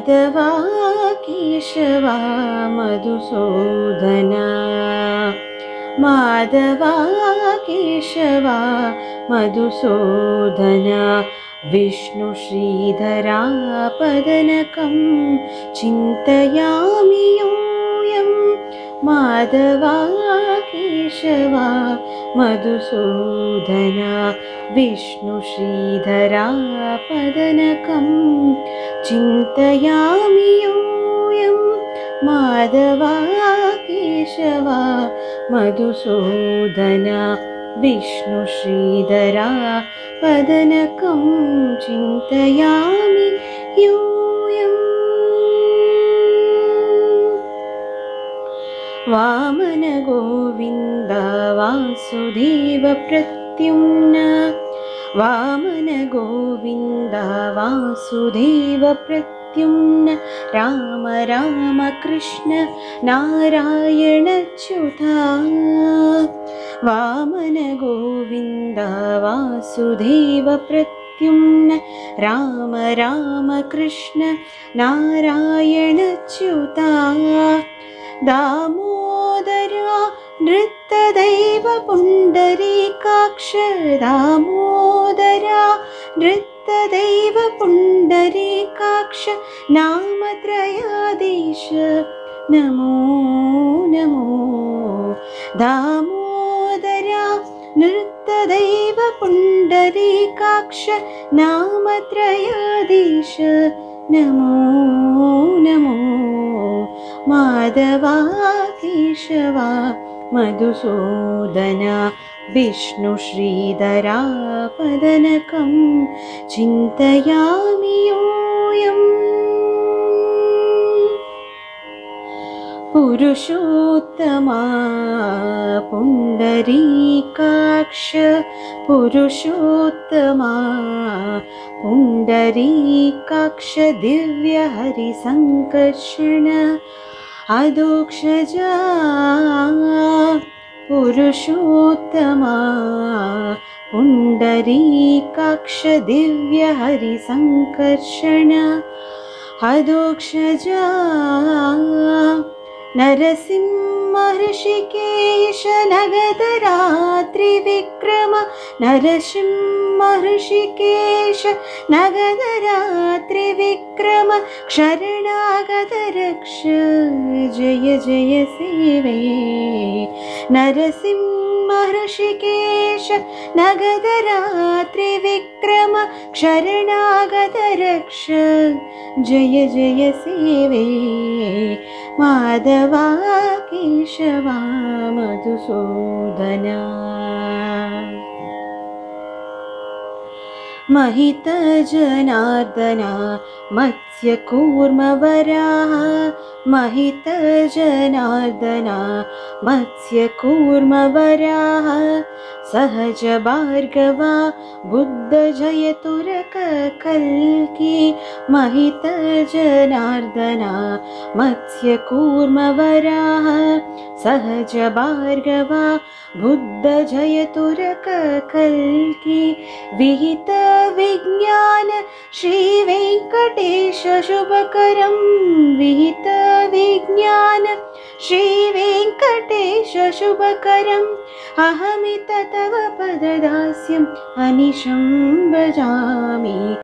माधवा केशवा मधुसूदना माधवा केशवा मधुसूदना विष्णु श्रीधरा पदनकं चिन्तयामि यूयं माधवा केशवा मधुसूदना विष्णु श्रीधरा पदनकं चिन्तयामि यूयं माधवा केशवा मधुसूदना विष्णु श्रीधरा पदनकं चिन्तयामि यूयम् वामन गोविन्द वासुदेव प्रद्युम्न वामन गोविन्द वासुदेव प्रद्युम्न राम राम कृष्ण नारायण च्युता वामन गोविन्द वासुदेव प्रद्युम्न राम राम कृष्ण नारायण च्युता दामोदरा नृत्यदैव पुण्डरीकाक्ष दामोदरा नृत्यदैव पुण्डरीकाक्ष नामत्रयाधीश नमो नमो दामोदरा नृत्यदैव पुण्डरीकाक्ष नामत्रयाधीश नमो नमो माधवा केशवा मधुसूदना विष्णु श्रीधरा पदनकं चिन्तयामि यूयम् पुरुषोत्तमा पुण्डरीकाक्ष पुरुषोत्तमा पुण्डरीकाक्ष दिव्य हरिसंकर्षण अधोक्षजा पुरुषोत्तमा पुण्डरीकाक्ष दिव्य हरिसंकर्षण अधोक्षजा नरसिंह ऋषिकेश नगधरा त्रिविक्रम नरसिंह ऋषिकेश नगधरा त्रिविक्रम शरणागत रक्ष जय जय सेवे नरसिंह ऋषिकेश नगधरा त्रिविक्रम शरणागत रक्ष जय जय सेवे माधवा केशवा मधुसूदना महित जनार्दना मत्स्य कूर्म वराह महित जनार्दना मत्स्य कूर्म वराह सहज भार्गवा बुद्ध जय तुरक कल्की महित जनार्दना मत्स्य कूर्म वराह सहज भार्गवा बुद्ध जय तुरक कल्की विहित विज्ञान श्री वेंकटेश शुभकरं विहित विज्ञान श्री वेंकटेश शुभकरम् अहमित तव पददास्यम् अनिशं भजामि